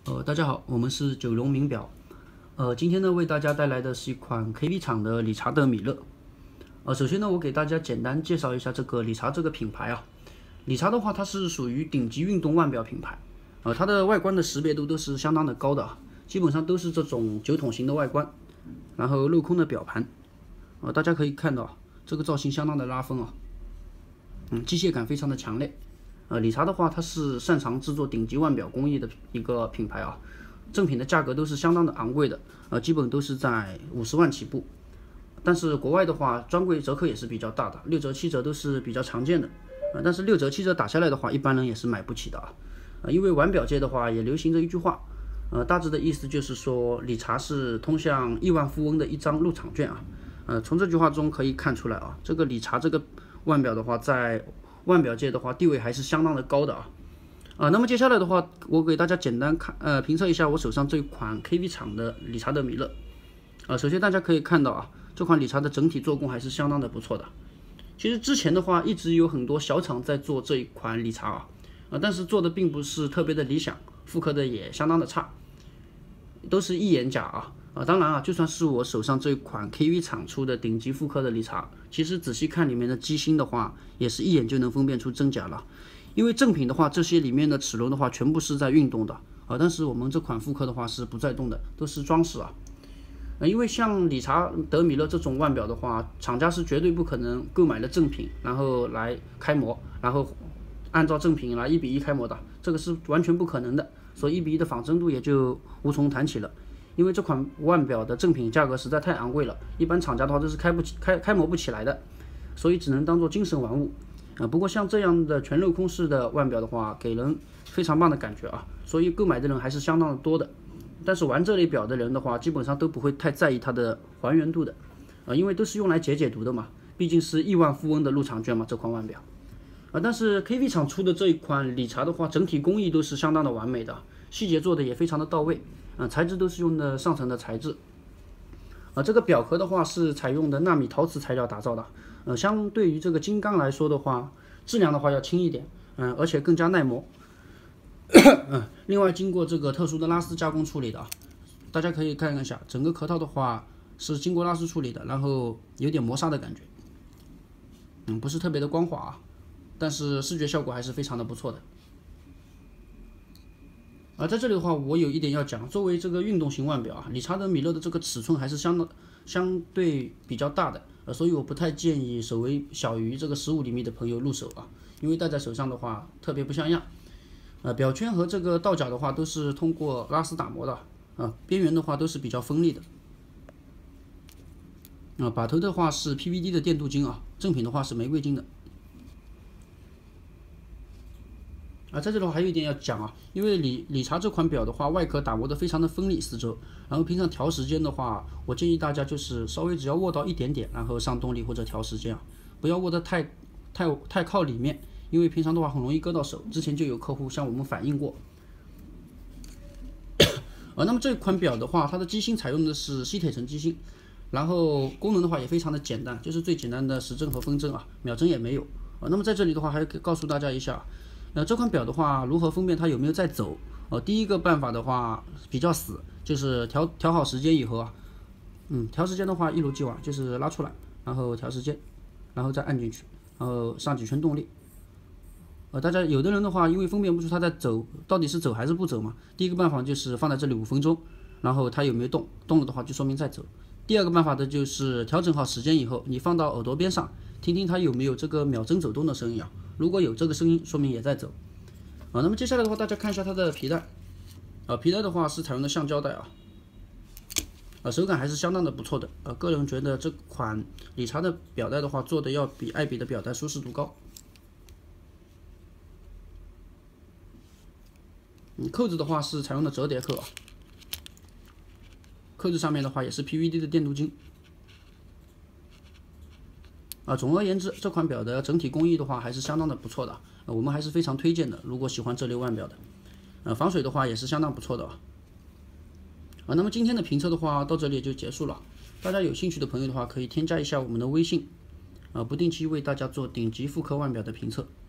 大家好，我们是九龙名表。今天呢为大家带来的是一款 KV 厂的理查德米勒。首先呢我给大家简单介绍一下这个理查这个品牌啊。理查的话它是属于顶级运动腕表品牌，它的外观的识别度都是相当的高的啊，基本上都是这种酒桶型的外观，然后镂空的表盘。大家可以看到这个造型相当的拉风啊，机械感非常的强烈。理查的话，它是擅长制作顶级腕表工艺的一个品牌啊，正品的价格都是相当的昂贵的，基本都是在50万起步。但是国外的话，专柜折扣也是比较大的，6折7折都是比较常见的。但是6折7折打下来的话，一般人也是买不起的啊。因为腕表界的话也流行着一句话，大致的意思就是说，理查是通向亿万富翁的一张入场券啊。从这句话中可以看出来啊，这个理查这个腕表的话，在腕表界的话地位还是相当的高的啊。那么接下来的话，我给大家简单评测一下我手上这款 KV 厂的理查德米勒。首先大家可以看到啊，这款理查的整体做工还是相当的不错的。其实之前的话一直有很多小厂在做这一款理查但是做的并不是特别的理想，复刻的也相当的差，都是一眼假当然就算是我手上这款 KV 厂出的顶级复刻的理查，其实仔细看里面的机芯的话，也是一眼就能分辨出真假了。因为正品的话，这些里面的齿轮的话，全部是在运动的但是我们这款复刻的话是不在动的，都是装饰因为像理查德米勒这种腕表的话，厂家是绝对不可能购买了正品，然后来开模，然后按照正品来1:1开模的，这个是完全不可能的，所以1:1的仿真度也就无从谈起了。因为这款腕表的正品价格实在太昂贵了，一般厂家的话都是开模不起来的，所以只能当做精神玩物不过像这样的全镂空式的腕表的话，给人非常棒的感觉所以购买的人还是相当的多的。但是玩这类表的人的话，基本上都不会太在意它的还原度的因为都是用来解毒的嘛，毕竟是亿万富翁的入场券嘛，这款腕表但是 KV 厂出的这一款理查的话，整体工艺都是相当的完美的，细节做的也非常的到位材质都是用的上层的材质这个表壳的话是采用的纳米陶瓷材料打造的相对于这个金刚来说的话，质量的话要轻一点而且更加耐磨另外经过这个特殊的拉丝加工处理的大家可以看一下整个壳套的话是经过拉丝处理的，然后有点磨砂的感觉不是特别的光滑但是视觉效果还是非常的不错的在这里的话，我有一点要讲，作为这个运动型腕表理查德米勒的这个尺寸还是相对比较大的所以我不太建议手围小于这个15厘米的朋友入手因为戴在手上的话特别不像样表圈和这个道角的话都是通过拉丝打磨的边缘的话都是比较锋利的把头的话是 PVD 的电镀金正品的话是玫瑰金的在这里还有一点要讲因为理查这款表的话，外壳打磨的非常的锋利四周，然后平常调时间的话，我建议大家就是稍微只要握到一点点，然后上动力或者调时间不要握得太靠里面，因为平常的话很容易割到手。之前就有客户向我们反映过。那么这款表的话，它的机芯采用的是吸铁层机芯，然后功能的话也非常的简单，就是最简单的时针和分针秒针也没有那么在这里的话，还可以告诉大家一下。这款表的话，如何分辨它有没有在走？第一个办法的话比较死，就是调好时间以后调时间的话一如既往，就是拉出来，然后调时间，然后再按进去，然后上几圈动力。大家有的人的话，因为分辨不出它在走，到底是走还是不走嘛，第一个办法就是放在这里5分钟，然后它有没有动，动了的话就说明在走。第二个办法的就是调整好时间以后，你放到耳朵边上，听听它有没有这个秒针走动的声音如果有这个声音，说明也在走那么接下来的话，大家看一下它的皮带皮带的话是采用的橡胶带手感还是相当的不错的个人觉得这款理查的表带的话做的要比爱彼的表带舒适度高扣子的话是采用的折叠扣扣子上面的话也是 PVD 的电镀金总而言之，这款表的整体工艺的话还是相当的不错的我们还是非常推荐的。如果喜欢这类腕表的，防水的话也是相当不错的那么今天的评测的话到这里也就结束了。大家有兴趣的朋友的话，可以添加一下我们的微信不定期为大家做顶级复刻腕表的评测。